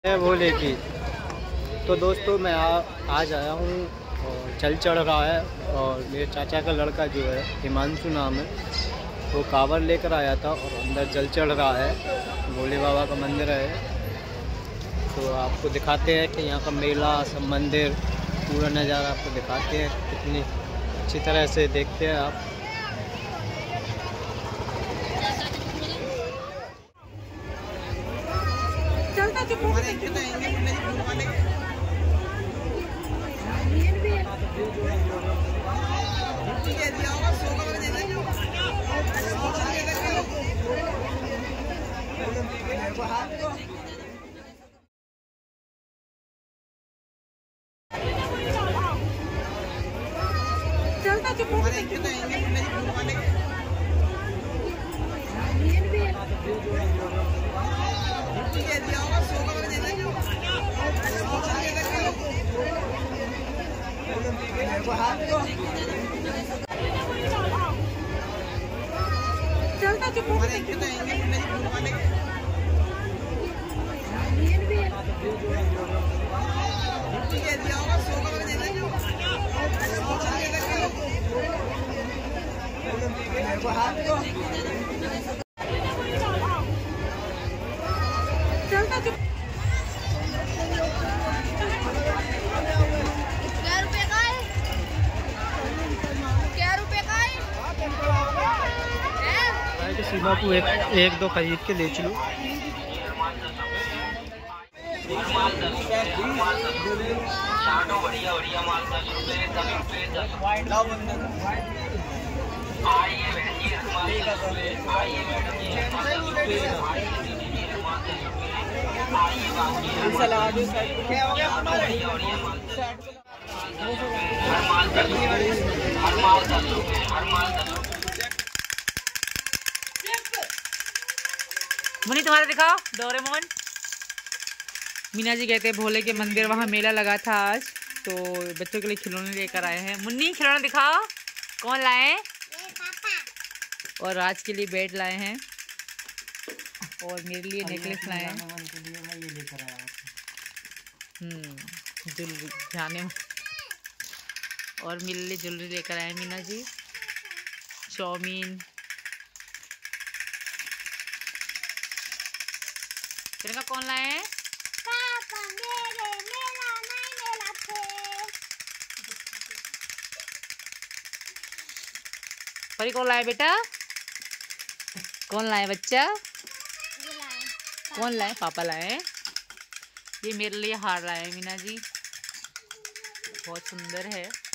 भोले की। तो दोस्तों मैं आज आया हूँ और जल चढ़ रहा है और मेरे चाचा का लड़का जो है हिमांशु नाम है, वो कांवड़ लेकर आया था और अंदर जल चढ़ रहा है। भोले बाबा का मंदिर है। तो आपको दिखाते हैं कि यहाँ का मेला सब मंदिर पूरा नज़ारा आपको दिखाते हैं, कितनी अच्छी तरह से देखते हैं आप। सीमा को एक दो खरीद के ले चलो। मुन्नी तुम्हारा दिखाओ डोरेमोन। मीना जी कहते हैं भोले के मंदिर वहाँ मेला लगा था आज, तो बच्चों के लिए खिलौने लेकर आए हैं। मुन्नी खिलौना दिखाओ, कौन लाए? पापा। और राज के लिए बेड लाए हैं और मेरे लिए नेकलेस लाए हैं। ज्वेलरी जाने में, और मेरे लिए ज्वेलरी लेकर आए मीना जी। चाउमीन। तिरंगा कौन लाए हैं? पापा। मेरे मेला नहीं मेला थे। परी कौन लाए बेटा? कौन लाए बच्चा? कौन लाए? पापा लाए। ये मेरे लिए हार लाए मीना जी, बहुत सुंदर है।